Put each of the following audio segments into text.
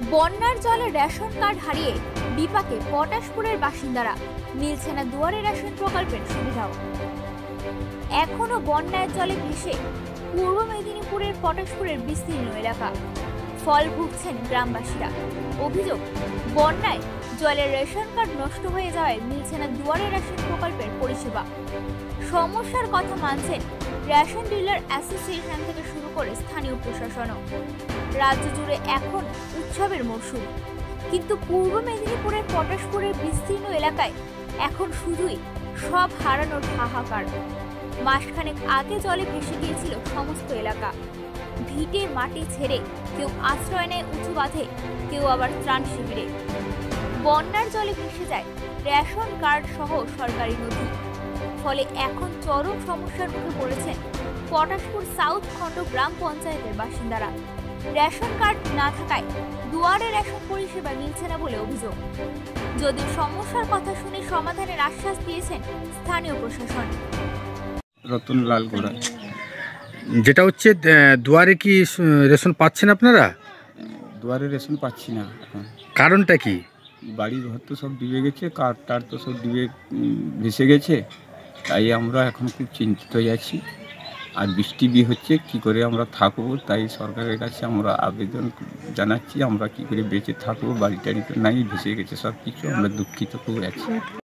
বন্যার জলে ration card হারিয়ে বিপাকে পটাশপুরের বাসিন্দারা, মিলছে না দুয়ারে রেশন প্রকল্পের সুবিধাও। এখনো বন্যার জলে ভেসে পূর্ব মেদিনীপুরের পটাশপুরের বিস্তীর্ণ এলাকা, ফল ভুগছেন গ্রামবাসীরা। অভিযোগ, বন্যায় জলের রেশন কার্ড নষ্ট হয়ে যাওয়ায় মিলছে না দুয়ারে রেশন প্রকল্পের পরিষেবা। সমস্যার কথা মানছেন রেশন ডিলার অ্যাসোসিয়েশন থেকে শুরু করে স্থানীয় প্রশাসনও। রাজ্য জুড়ে এখন উৎসবের মরশুম, কিন্তু পূর্ব মেদিনীপুরের পটাশপুরের বিস্তীর্ণ এলাকায় এখন শুধুই সব হারানোর হাহাকার। মাসখানেক আগে জলে ভেসে গিয়েছিল সমস্ত এলাকা। ভিটে মাটি ছেড়ে কেউ আশ্রয় নেয় উঁচু বাঁধে, কেউ আবার ত্রাণ শিবিরে। বন্যার জলে ভেসে যায় রেশন কার্ড সহ সরকারি নথি। ফলে এখন চরম সমস্যার মুখে পড়েছেন পটাশপুর সাউথ খণ্ড গ্রাম পঞ্চায়েতের বাসিন্দারা। রেশন কার্ড না থাকায় দুয়ারে রেশন পরিষেবা মিলছে না বলে অভিযোগ। যদিও সমস্যার কথা শুনে সমাধানের আশ্বাস দিয়েছেন স্থানীয় প্রশাসন। রতনলাল গোড়া। যেটা হচ্ছে দুয়ারে কি রেশন পাচ্ছেন আপনারা? দুয়ারে রেশন পাচ্ছি না এখন। কারণটা কি? বাড়ি ঘর তো সব ডুবে গেছে, কার টার তো সব ডুবে ভেসে গেছে, তাই আমরা এখন খুব চিন্তিত আছি। আর বৃষ্টি হচ্ছে, কি করে আমরা থাকবো, তাই সরকারের কাছে আমরা আবেদন জানাচ্ছি। আমরা কি করে বেঁচে থাকবো, বাড়ি টাড়ি তো নাই, ভেসে গেছে সব কিছু, আমরা দুঃখিত খুব আছি।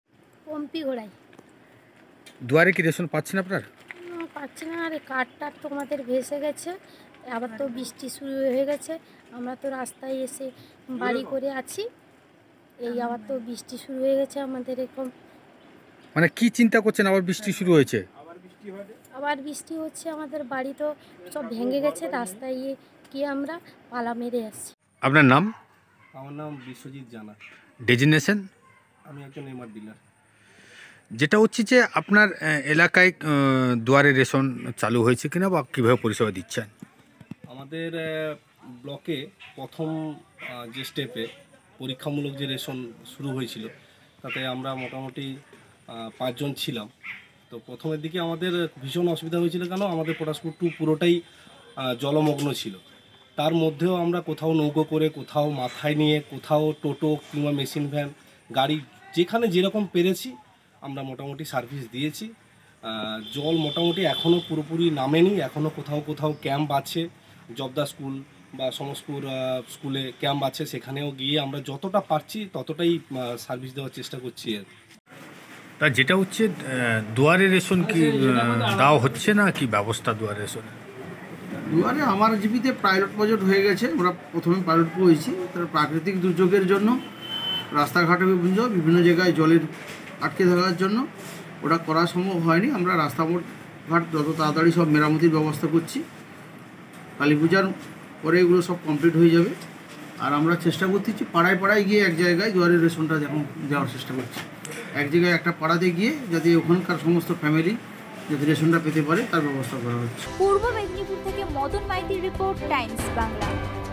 দুয়ারে কি রেশন পাচ্ছেন আপনার? পাচ্ছি না, আর কার্ডটা তো আমাদের ভেসে গেছে। আবার তো বৃষ্টি শুরু হয়ে গেছে, আমরা তো রাস্তায় এসে বাড়ি করে আছি। এই আবার তো বৃষ্টি শুরু হয়ে গেছে আমাদের এরকম। মানে কি চিন্তা করছেন আবার বৃষ্টি শুরু হয়েছে? আবার বৃষ্টি হচ্ছে, আমাদের বাড়ি তো সব ভেঙে গেছে, রাস্তায় গিয়ে আমরা পালা মেরে আসছি। আপনার নাম? আমার নাম বিশ্বজিৎ জানা। ডেজিগনেশন? আমি একজন এমআর ডিলার। যেটা হচ্ছে যে আপনার এলাকায় দুয়ারে রেশন চালু হয়েছে কিনা বা কীভাবে পরিষেবা দিচ্ছেন? আমাদের ব্লকে প্রথম যে স্টেপে পরীক্ষামূলক যে রেশন শুরু হয়েছিল, তাতে আমরা মোটামুটি 5 জন ছিলাম। তো প্রথমের দিকে আমাদের ভীষণ অসুবিধা হয়েছিল, কেন আমাদের পটাশপুর 2 পুরোটাই জলমগ্ন ছিল। তার মধ্যেও আমরা কোথাও নৌকো করে, কোথাও মাথায় নিয়ে, কোথাও টোটো কিংবা মেশিন ভ্যান গাড়ি, যেখানে যেরকম পেরেছি আমরা মোটামুটি সার্ভিস দিয়েছি। জল মোটামুটি এখনও পুরোপুরি নামেনি, এখনও কোথাও কোথাও ক্যাম্প আছে, জবদা স্কুল বা সমসপুর স্কুলে ক্যাম্প আছে, সেখানেও গিয়ে আমরা যতটা পারছি ততটাই সার্ভিস দেওয়ার চেষ্টা করছি। তা যেটা হচ্ছে দুয়ারে রেশন কি দেওয়া হচ্ছে না, কি ব্যবস্থা দুয়ারে রেশন? দুয়ারে আমার জিপিতে পাইলট প্রজেক্ট হয়ে গেছে, আমরা প্রথমে পাইলট করেছি। তার প্রাকৃতিক দুর্যোগের জন্য রাস্তাঘাটে বিভিন্ন জায়গায় জলের আটকে থাকার জন্য ওটা করা সম্ভব হয়নি। আমরা রাস্তাঘাট যত তাড়াতাড়ি সব মেরামতির ব্যবস্থা করছি। কালী পূজার পরে এগুলো সব কমপ্লিট হয়ে যাবে। আর আমরা চেষ্টা করতেছি পাড়ায় পাড়ায় গিয়ে এক জায়গায় দুয়ারের রেশনটা যখন দেওয়ার চেষ্টা করছি, এক জায়গায় একটা পাড়াতে গিয়ে যাতে ওখানকার সমস্ত ফ্যামিলি যাতে রেশনটা পেতে পারে তার ব্যবস্থা করা হচ্ছে। পূর্ব মেদিনীপুর থেকে মদন মাইতির রিপোর্ট, টাইমস বাংলা।